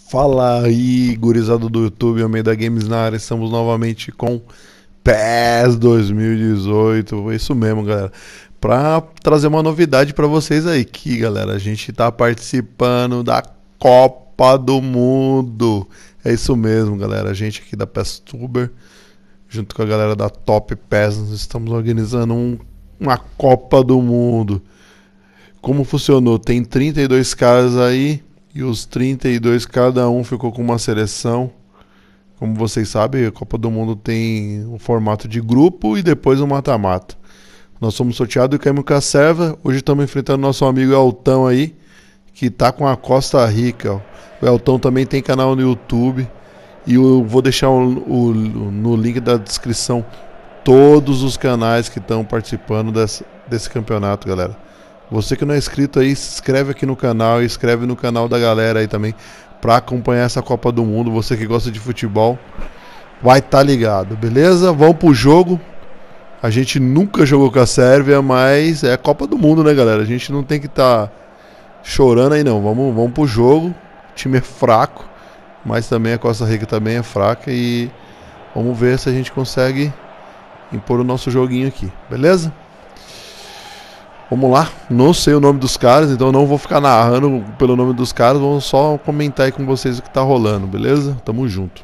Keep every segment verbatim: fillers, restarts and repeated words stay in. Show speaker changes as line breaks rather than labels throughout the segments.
Fala aí, gurizada do YouTube, Almeida Games na área, estamos novamente com P E S dois mil e dezoito, isso mesmo, galera, pra trazer uma novidade pra vocês aí, que galera, a gente tá participando da Copa do Mundo, é isso mesmo, galera, a gente aqui da PESTuber, junto com a galera da Top P E S, nós estamos organizando um, uma Copa do Mundo. Como funcionou? Tem trinta e dois caras aí, e os trinta e dois, cada um ficou com uma seleção. Como vocês sabem, a Copa do Mundo tem um formato de grupo e depois um mata-mata. Nós somos sorteados e caímos com a serva. Hoje estamos enfrentando nosso amigo Eltão aí, que tá com a Costa Rica. Ó. O Eltão também tem canal no YouTube. E eu vou deixar o, o, no link da descrição todos os canais que estão participando desse, desse campeonato, galera. Você que não é inscrito aí, se inscreve aqui no canal e inscreve no canal da galera aí também para acompanhar essa Copa do Mundo. Você que gosta de futebol vai estar tá ligado, beleza? Vamos pro jogo. A gente nunca jogou com a Sérvia, mas é a Copa do Mundo, né, galera? A gente não tem que estar tá chorando aí não. Vamos, vamos pro jogo. O time é fraco, mas também a Costa Rica também é fraca e vamos ver se a gente consegue impor o nosso joguinho aqui, beleza? Vamos lá, não sei o nome dos caras, então não vou ficar narrando pelo nome dos caras, vou só comentar aí com vocês o que tá rolando, beleza? Tamo junto.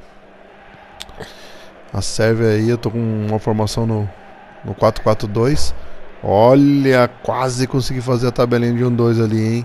A Sérvia aí, eu tô com uma formação no, no quatro quatro dois. Olha, quase consegui fazer a tabelinha de um dois ali, hein?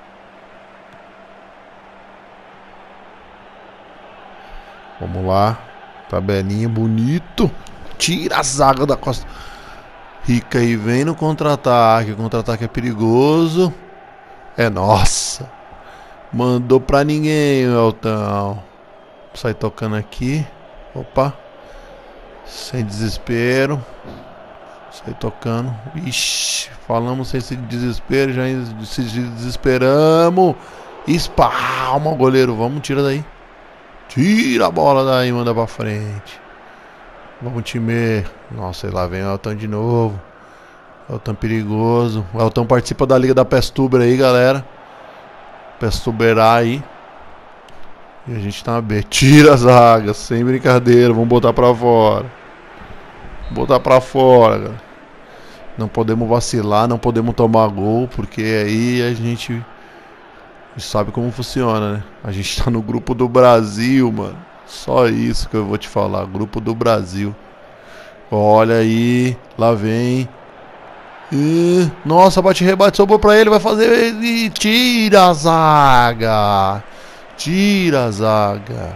Vamos lá, tabelinha bonito. Tira a zaga da Costa Rica e vem no contra-ataque. O contra-ataque é perigoso. É nossa. Mandou pra ninguém, Eltão. Sai tocando aqui. Opa. Sem desespero. Sai tocando. Ixi. Falamos sem esse desespero. Já se desesperamos. Espalma o goleiro. Vamos, tira daí. Tira a bola daí, manda pra frente. Vamos, time. Nossa, lá vem o Eltão de novo. Eltão perigoso. O Eltão participa da Liga da PESTuber aí, galera. PESTuberar aí. E a gente tá na B. Tira a zaga, sem brincadeira. Vamos botar pra fora. Botar pra fora, galera. Não podemos vacilar, não podemos tomar gol, porque aí a gente sabe como funciona, né? A gente tá no grupo do Brasil, mano. Só isso que eu vou te falar. Grupo do Brasil. Olha aí. Lá vem. E, nossa, bate-rebate sobrou pra ele. Vai fazer. E tira a zaga. Tira a zaga.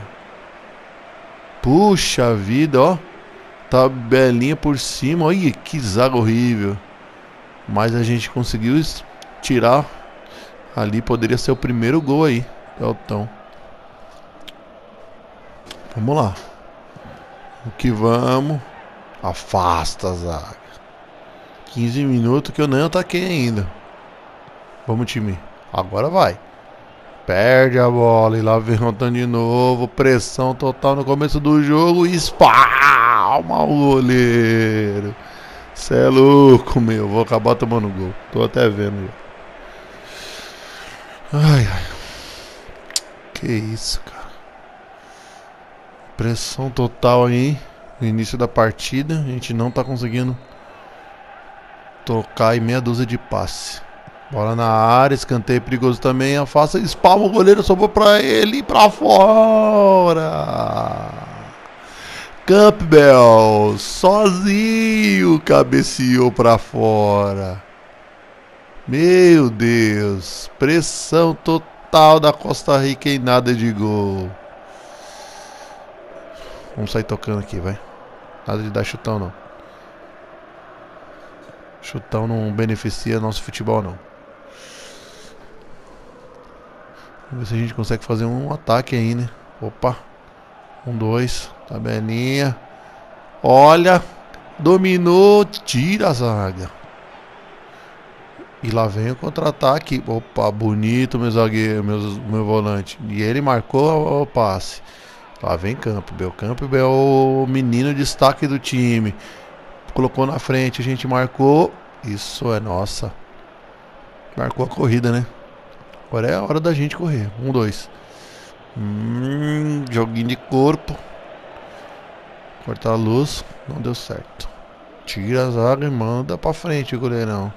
Puxa vida, ó. Tabelinha por cima. Olha que zaga horrível. Mas a gente conseguiu tirar. Ali poderia ser o primeiro gol aí. Eltão. Vamos lá. O que vamos. Afasta a zaga. quinze minutos que eu nem ataquei ainda. Vamos, time. Agora vai. Perde a bola. E lá vem Eltão de novo. Pressão total no começo do jogo. Espalma o goleiro. Cê é louco, meu. Vou acabar tomando gol. Tô até vendo. Ai, ai. Que isso, cara. Pressão total aí no início da partida. A gente não tá conseguindo tocar em meia dúzia de passe. Bola na área, escanteio perigoso também. Afasta, espalma o goleiro, sobrou pra ele, pra fora. Campbell sozinho cabeceou pra fora. Meu Deus. Pressão total da Costa Rica e nada de gol. Vamos sair tocando aqui, vai. Nada de dar chutão, não. Chutão não beneficia nosso futebol, não. Vamos ver se a gente consegue fazer um ataque aí, né? Opa. Um, dois. Tabelinha. Olha. Dominou. Tira a zaga. E lá vem o contra-ataque. Opa, bonito, meu zagueiro, meu, meu volante. E ele marcou o passe. Lá vem Campbell. Campbell é o menino destaque do time. Colocou na frente, a gente marcou. Isso é nossa. Marcou a corrida, né? Agora é a hora da gente correr. Um, dois. Hum, joguinho de corpo. Cortar a luz. Não deu certo. Tira a zaga e manda pra frente, goleirão.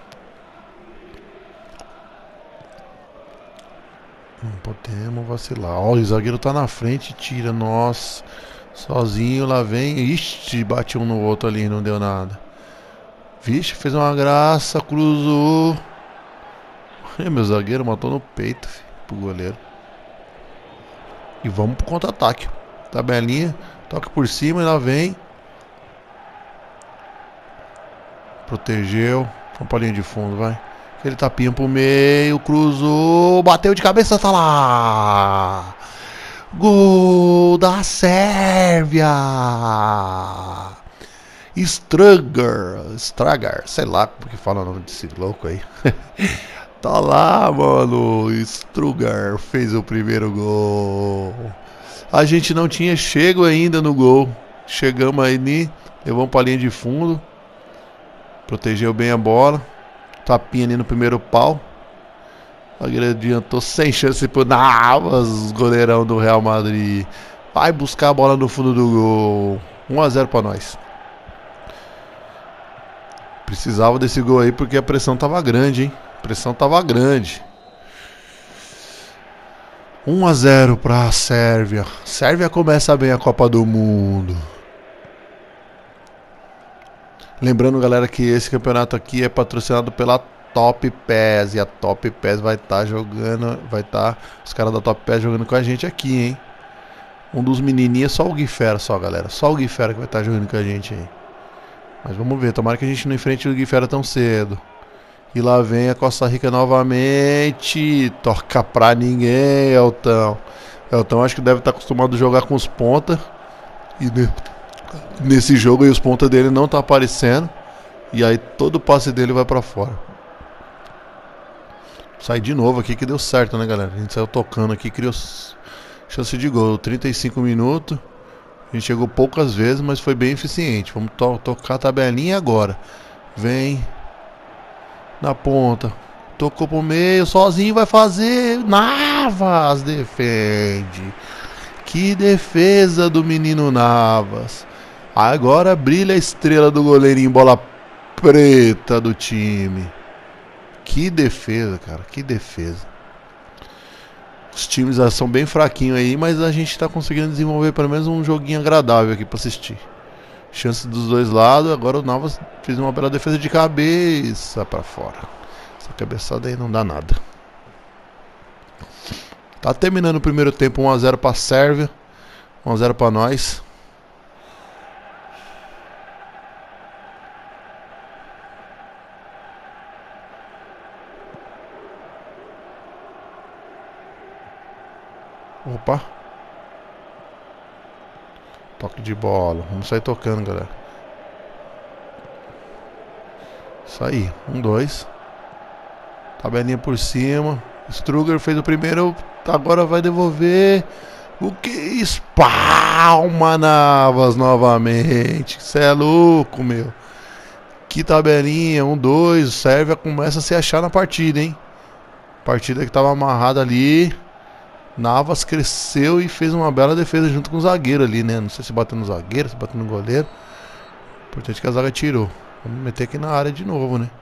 Não podemos vacilar. Ó, o zagueiro tá na frente, tira. Nossa. Sozinho lá vem. Ixi, bate um no outro ali, não deu nada. Vixe, fez uma graça, cruzou. E meu zagueiro matou no peito, filho, pro goleiro. E vamos pro contra-ataque. Tabelinha, toca por cima e lá vem. Protegeu. Vamos pra linha de fundo, vai. Aquele tapinha pro meio, cruzou, bateu de cabeça, tá lá. Gol da Sérvia. Strugar, Stragar, sei lá como que fala o nome desse louco aí. Tá lá, mano. Strugar fez o primeiro gol. A gente não tinha chego ainda no gol. Chegamos aí, levamos pra linha de fundo. Protegeu bem a bola. Tapinha ali no primeiro pau. A guerreira adiantou sem chance pro Navas, goleirão do Real Madrid. Vai buscar a bola no fundo do gol. um a zero pra nós. Precisava desse gol aí porque a pressão tava grande, hein? A pressão tava grande. um a zero pra Sérvia. Sérvia começa bem a Copa do Mundo. Lembrando, galera, que esse campeonato aqui é patrocinado pela Top P E S. E a Top P E S vai estar tá jogando, vai estar tá, os caras da Top P E S jogando com a gente aqui, hein? Um dos menininhos, só o Guifera, só, galera. Só o Guifera que vai estar tá jogando com a gente aí. Mas vamos ver, tomara que a gente não enfrente o Guifera tão cedo. E lá vem a Costa Rica novamente. Toca pra ninguém, Elton. Elton acho que deve estar acostumado a jogar com os pontas. E nesse jogo aí os pontas dele não tá aparecendo. E aí todo o passe dele vai pra fora. Sai de novo aqui que deu certo, né, galera? A gente saiu tocando aqui, criou chance de gol. trinta e cinco minutos. A gente chegou poucas vezes, mas foi bem eficiente. Vamos to tocar a tabelinha agora. Vem. Na ponta. Tocou pro meio. Sozinho vai fazer. Navas defende. Que defesa do menino Navas. Agora brilha a estrela do goleirinho. Bola preta do time. Que defesa, cara. Que defesa. Os times são bem fraquinhos aí, mas a gente tá conseguindo desenvolver pelo menos um joguinho agradável aqui pra assistir. Chance dos dois lados. Agora o Navas fez uma bela defesa de cabeça pra fora. Essa cabeçada aí não dá nada. Tá terminando o primeiro tempo. um a zero pra Sérvia. um a zero pra nós. Opa. Toque de bola. Vamos sair tocando, galera. Isso aí. Um, dois. Tabelinha por cima. Strugar fez o primeiro. Agora vai devolver. O que? Espalma Navas novamente. Você é louco, meu. Que tabelinha. Um, dois. Sérvia começa a se achar na partida, hein? Partida que tava amarrada ali. Navas cresceu e fez uma bela defesa junto com o zagueiro ali, né? Não sei se bateu no zagueiro, se bateu no goleiro. Importante que a zaga tirou. Vamos meter aqui na área de novo, né?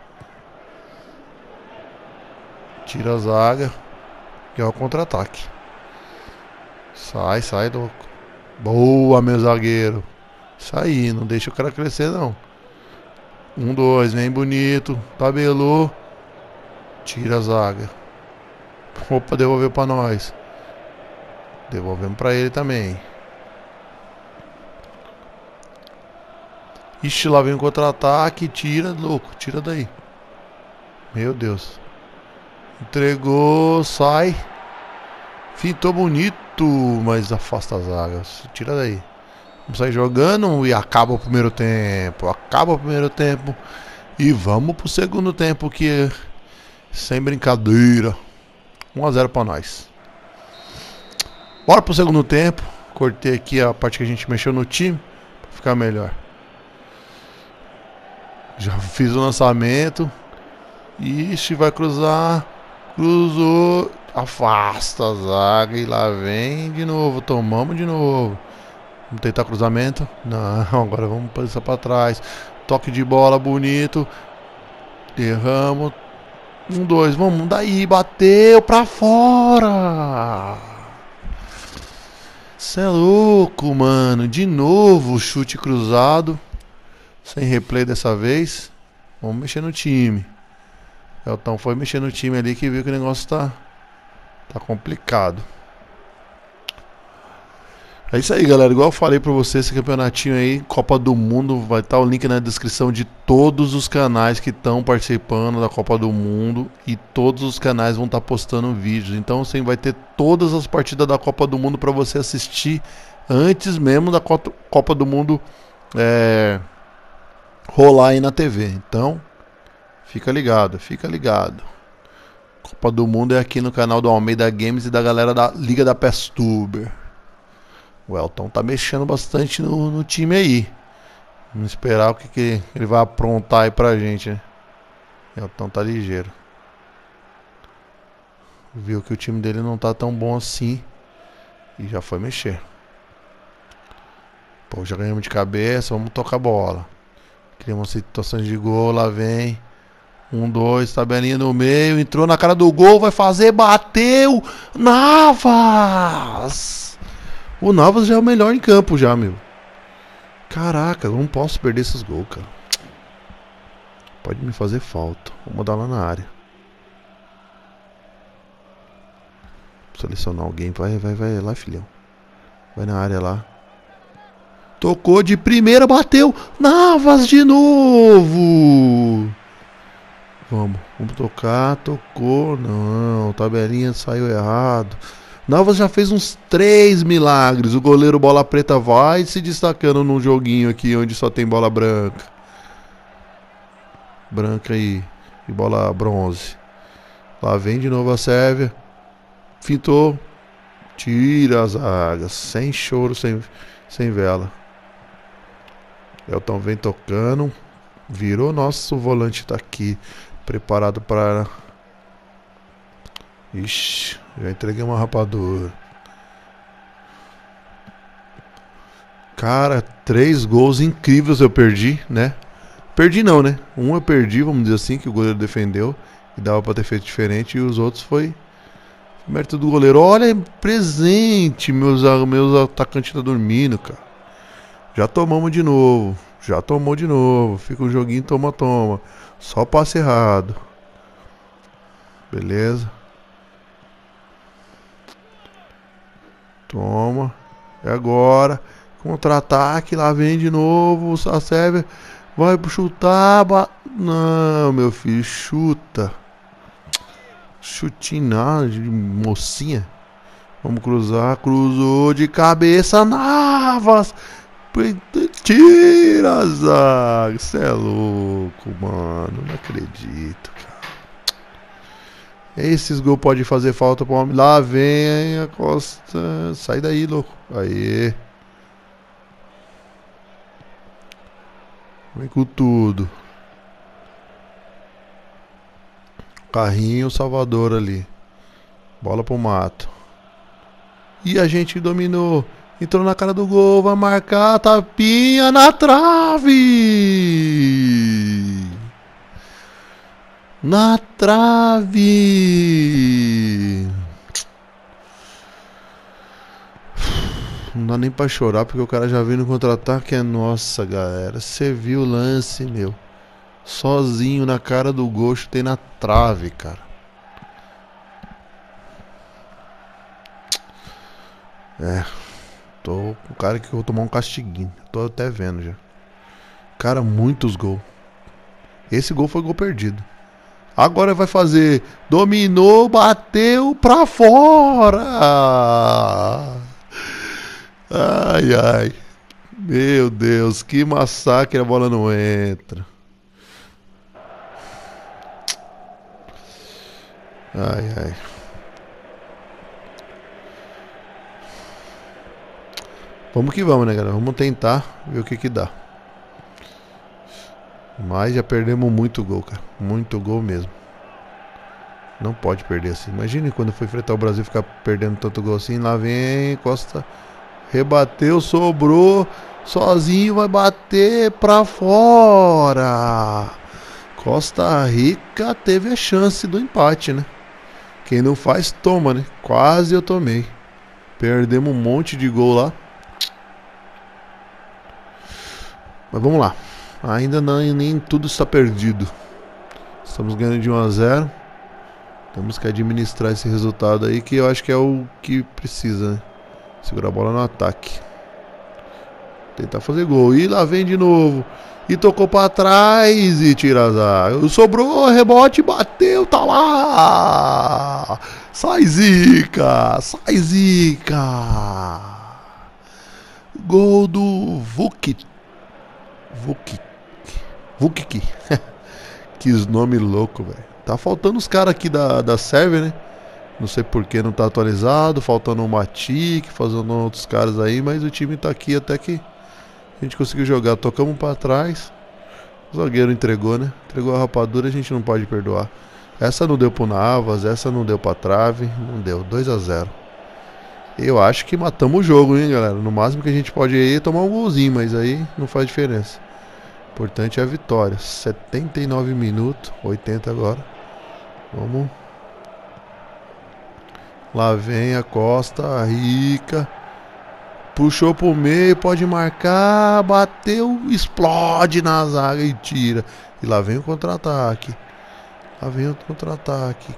Tira a zaga. E é o contra-ataque. Sai, sai, louco. Boa, meu zagueiro. Isso aí, não deixa o cara crescer, não. Um, dois, vem bonito. Tabelou. Tira a zaga. Opa, devolveu pra nós. Devolvemos pra ele também. Ixi, lá vem o contra-ataque. Tira, louco, tira daí. Meu Deus. Entregou, sai. Fintou bonito, mas afasta as zagas. Tira daí. Vamos sair jogando e acaba o primeiro tempo. Acaba o primeiro tempo. E vamos pro segundo tempo, que é sem brincadeira. um a zero pra nós. Bora pro segundo tempo. Cortei aqui a parte que a gente mexeu no time pra ficar melhor. Já fiz o lançamento. Ixi, vai cruzar. Cruzou. Afasta a zaga e lá vem de novo. Tomamos de novo. Vamos tentar cruzamento. Não, agora vamos passar para trás. Toque de bola bonito. Derramos. Um, dois, vamos daí. Bateu pra fora. Cê é louco, mano. De novo, chute cruzado. Sem replay dessa vez. Vamos mexer no time. Elton foi mexer no time ali que viu que o negócio tá, tá complicado. É isso aí, galera. Igual eu falei pra vocês, esse campeonatinho aí, Copa do Mundo, vai estar o link na descrição de todos os canais que estão participando da Copa do Mundo. E todos os canais vão estar postando vídeos. Então você vai ter todas as partidas da Copa do Mundo pra você assistir antes mesmo da Copa do Mundo é, rolar aí na T V. Então, fica ligado, fica ligado. Copa do Mundo é aqui no canal do Almeida Games e da galera da Liga da PESTuber. O Elton tá mexendo bastante no, no time aí. Vamos esperar o que, que ele vai aprontar aí pra gente, né? O Elton tá ligeiro. Viu que o time dele não tá tão bom assim. E já foi mexer. Pô, já ganhamos de cabeça. Vamos tocar a bola. Criamos situações de gol. Lá vem. Um, dois, tabelinha no meio. Entrou na cara do gol. Vai fazer. Bateu. Navas! O Navas já é o melhor em campo já, meu. Caraca, eu não posso perder esses gols, cara. Pode me fazer falta. Vou mudar lá na área. Selecionar alguém. Vai, vai, vai lá, filhão. Vai na área lá. Tocou de primeira, bateu. Navas de novo. Vamos, vamos tocar. Tocou. Não, tabelinha saiu errado. Navas já fez uns três milagres. O goleiro bola preta vai se destacando num joguinho aqui onde só tem bola branca. Branca e, e bola bronze. Lá vem de novo a Sérvia. Fintou. Tira as zagas. Sem choro, sem, sem vela. Elton vem tocando. Virou. Nosso volante tá aqui. Preparado para... Ixi, já entreguei uma rapadura. Cara, três gols incríveis eu perdi, né? Perdi não, né? Um eu perdi, vamos dizer assim, que o goleiro defendeu e dava pra ter feito diferente. E os outros foi mérito do goleiro. Olha, presente, meus, meus atacantes tá dormindo, cara. Já tomamos de novo. Já tomou de novo. Fica um joguinho, toma, toma. Só passe errado. Beleza. Toma. É agora. Contra-ataque. Lá vem de novo. A Sérvia vai chutar. Ba... Não, meu filho. Chuta. Chutinho nada de mocinha. Vamos cruzar. Cruzou de cabeça. Navas. Tira a zaga. Você é louco, mano. Não acredito, cara. Esses gols podem fazer falta pro homem. Lá vem a Costa. Sai daí, louco. Aê. Vem com tudo. Carrinho Salvador ali. Bola pro mato. E a gente dominou. Entrou na cara do gol. Vai marcar. Tapinha na trave. Na trave. Não dá nem pra chorar porque o cara já veio no contra-ataque. É nossa, galera. Você viu o lance, meu. Sozinho na cara do gol. Chutei na trave, cara. É. Tô com o cara que eu vou tomar um castiguinho. Tô até vendo já. Cara, muitos gols. Esse gol foi gol perdido. Agora vai fazer. Dominou, bateu pra fora. Ai, ai. Meu Deus, que massacre, a bola não entra. Ai, ai. Vamos que vamos, né, galera? Vamos tentar ver o que que dá. Mas já perdemos muito gol, cara. Muito gol mesmo. Não pode perder assim. Imagine quando foi enfrentar o Brasil ficar perdendo tanto gol assim. Lá vem Costa. Rebateu, sobrou. Sozinho vai bater pra fora. Costa Rica teve a chance do empate, né? Quem não faz, toma, né? Quase eu tomei. Perdemos um monte de gol lá. Mas vamos lá. Ainda não, nem tudo está perdido. Estamos ganhando de um a zero. Temos que administrar esse resultado aí, que eu acho que é o que precisa, né? Segurar a bola no ataque. Tentar fazer gol. E lá vem de novo. E tocou pra trás e tira a zaga. Sobrou, rebote, bateu, tá lá. Sai Zica, sai Zica. Gol do Vuk. Vuk. Vuk. Que nome louco, velho. Tá faltando os caras aqui da, da server, né? Não sei por que não tá atualizado. Faltando o Matic, fazendo outros caras aí. Mas o time tá aqui até que a gente conseguiu jogar. Tocamos pra trás. O zagueiro entregou, né? Entregou a rapadura, a gente não pode perdoar. Essa não deu pro Navas, essa não deu pra trave. Não deu, dois a zero. Eu acho que matamos o jogo, hein, galera. No máximo que a gente pode ir é tomar um golzinho, mas aí não faz diferença. O importante é a vitória. setenta e nove minutos, oitenta agora. Vamos. Lá vem a Costa Rica. Puxou pro meio, pode marcar. Bateu, explode na zaga e tira. E lá vem o contra-ataque. Lá vem o contra-ataque.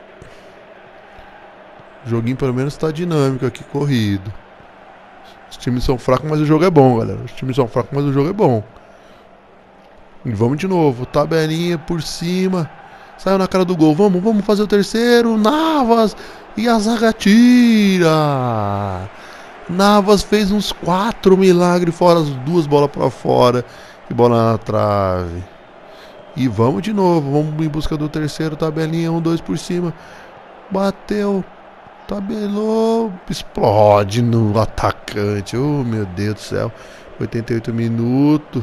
O joguinho pelo menos tá dinâmico aqui, corrido. Os times são fracos, mas o jogo é bom, galera. Os times são fracos, mas o jogo é bom. E vamos de novo. Tabelinha por cima. Saiu na cara do gol. Vamos, vamos fazer o terceiro. Navas. E a zaga tira. Navas fez uns quatro milagres fora, as duas bolas pra fora. E bola na trave. E vamos de novo. Vamos em busca do terceiro. Tabelinha, um, dois por cima. Bateu. Tabelou. Explode no atacante. Oh, meu Deus do céu. oitenta e oito minutos.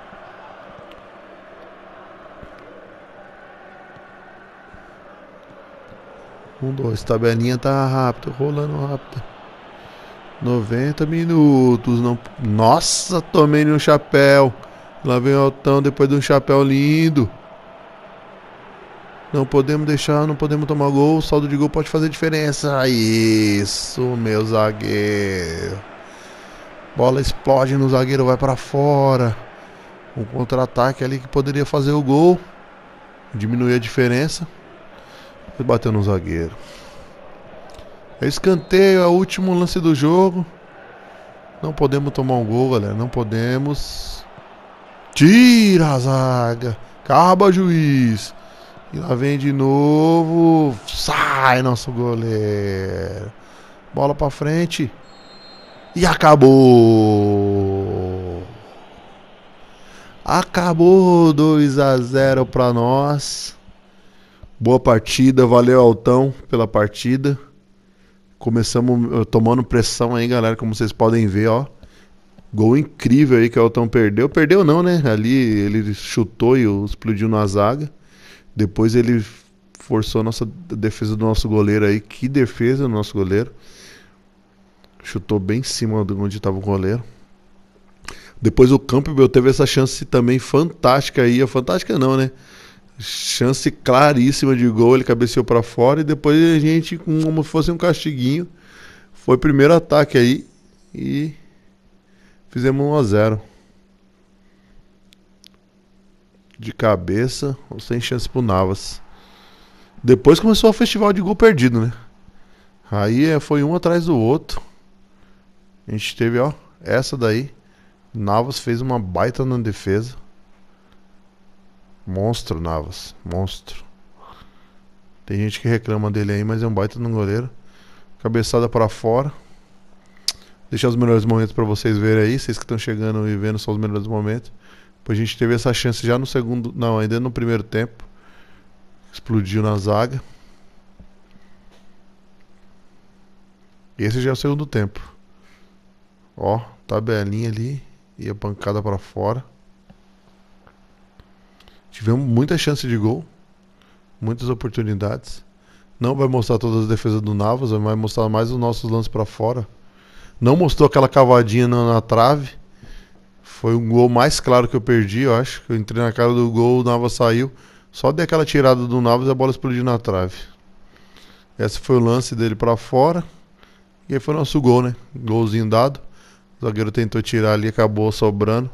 Um, dois. Tabelinha tá rápido. Rolando rápido. noventa minutos. Não... Nossa, tomei no chapéu. Lá vem o Altão depois de um chapéu lindo. Não podemos deixar, não podemos tomar gol. O saldo de gol pode fazer diferença. Isso, meu zagueiro. Bola explode no zagueiro, vai pra fora. Um contra-ataque ali que poderia fazer o gol. Diminuir a diferença. E bateu no zagueiro. É escanteio, é o último lance do jogo. Não podemos tomar um gol, galera. Não podemos. Tira a zaga. Acaba, juiz. E lá vem de novo. Sai nosso goleiro. Bola pra frente. E acabou. Acabou. dois a zero pra nós. Boa partida. Valeu, Altão, pela partida. Começamos tomando pressão aí, galera. Como vocês podem ver, ó. Gol incrível aí que o Altão perdeu. Perdeu não, né? Ali ele chutou e explodiu na zaga. Depois ele forçou a nossa defesa do nosso goleiro aí. Que defesa do nosso goleiro. Chutou bem em cima de onde estava o goleiro. Depois o Campbell teve essa chance também fantástica aí. Fantástica não, né? Chance claríssima de gol. Ele cabeceou para fora. E depois a gente, como se fosse um castiguinho, foi o primeiro ataque aí. E fizemos um a zero. De cabeça, ou sem chance pro Navas. Depois começou o festival de gol perdido, né? Aí é, foi um atrás do outro. A gente teve, ó, essa daí. Navas fez uma baita na defesa. Monstro, Navas. Monstro. Tem gente que reclama dele aí, mas é um baita no goleiro. Cabeçada para fora. Deixar os melhores momentos para vocês verem aí. Vocês que estão chegando e vendo só os melhores momentos. Depois a gente teve essa chance já no segundo... Não, ainda no primeiro tempo. Explodiu na zaga. Esse já é o segundo tempo. Ó, tabelinha ali. E a pancada para fora. Tivemos muita chance de gol. Muitas oportunidades. Não vai mostrar todas as defesas do Navas, vai mostrar mais os nossos lances pra fora. Não mostrou aquela cavadinha na, na trave. Foi um gol mais claro que eu perdi, eu acho. Eu entrei na cara do gol, o Navas saiu. Só dei aquela tirada do Navas e a bola explodiu na trave. Esse foi o lance dele pra fora. E aí foi nosso gol, né? Golzinho dado. O zagueiro tentou tirar ali, acabou sobrando.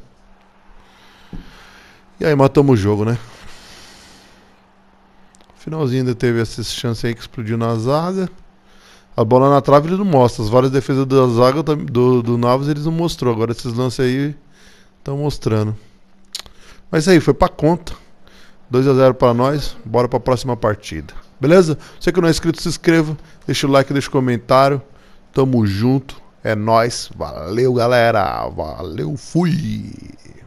E aí matamos o jogo, né? Finalzinho ainda teve essa chance aí que explodiu na zaga. A bola na trave ele não mostra. As várias defesas da zaga do, do Navas eles não mostrou. Agora esses lances aí estão mostrando. Mas aí, foi pra conta. dois a zero pra nós. Bora pra próxima partida. Beleza? Você que não é inscrito, se inscreva. Deixa o like, deixa o comentário. Tamo junto. É nóis. Valeu, galera. Valeu, fui.